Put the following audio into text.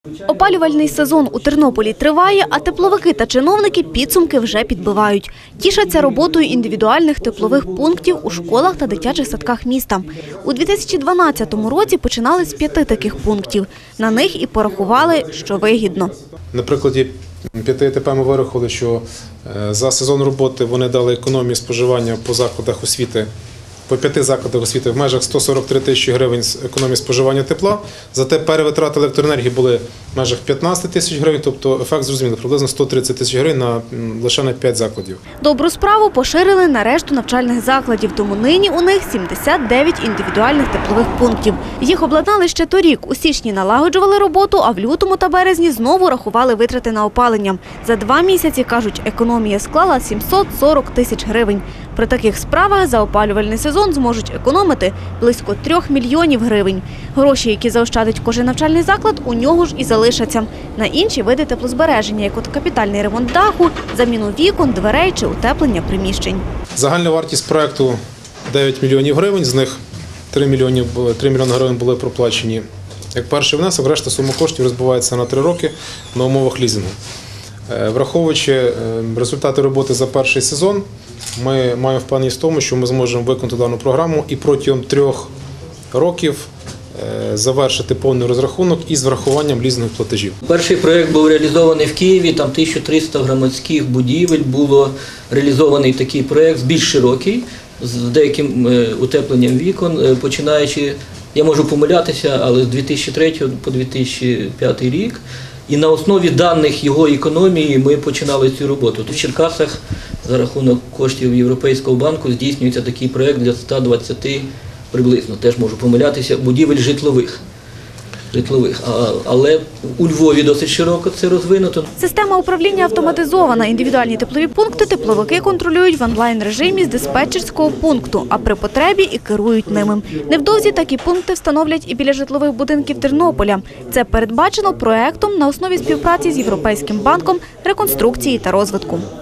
Опалювальний сезон у Тернополі триває, а тепловики та чиновники підсумки вже підбивають. Тішаться роботою індивідуальних теплових пунктів у школах та дитячих садках міста. У 2012 році починали з 5 таких пунктів. На них і порахували, що вигідно. На прикладі 5 АТП ми вирахували, що за сезон роботи вони дали економію споживання по закладах освіти, по 5 закладах освіти в межах 143 тисячі гривень з економії споживання тепла. Зате перевитрати електроенергії були в межах 15 тисяч гривень, тобто ефект зрозумілий, приблизно 130 тисяч гривень лише на 5 закладів. Добру справу поширили на решту навчальних закладів, тому нині у них 79 індивідуальних теплових пунктів. Їх обладнали ще торік. У січні налагоджували роботу, а в лютому та березні знову рахували витрати на опалення. За 2 місяці, кажуть, економія склала 740 тисяч гривень. При таких справах за опалювальний сезон зможуть економити близько 3 мільйонів гривень. Гроші, які заощадить кожен навчальний заклад, у нього ж і залишаться. На інші види теплозбереження, як от капітальний ремонт даху, заміну вікон, дверей чи утеплення приміщень. Загальна вартість проєкту 9 мільйонів гривень, з них 3 мільйони гривень були проплачені як перший внесок, решта сума коштів розбивається на 3 роки на умовах лізингу. Враховуючи результати роботи за перший сезон, ми маємо впевненість в тому, що ми зможемо виконати дану програму і протягом 3 років завершити повний розрахунок із врахуванням лізингових платежів. Перший проєкт був реалізований в Києві, там 1300 громадських будівель, було реалізований такий проєкт, більш широкий, з деяким утепленням вікон, починаючи, я можу помилятися, але з 2003 по 2005 рік. І на основі даних його економії ми починали цю роботу. В Черкасах за рахунок коштів Європейського банку здійснюється такий проєкт для 120 приблизно, теж можу помилятися, будівель житлових. Але у Львові досить широко це розвинуто. Система управління автоматизована. Індивідуальні теплові пункти тепловики контролюють в онлайн-режимі з диспетчерського пункту, а при потребі і керують ними. Невдовзі такі пункти встановлять і біля житлових будинків Тернополя. Це передбачено проєктом на основі співпраці з Європейським банком реконструкції та розвитку.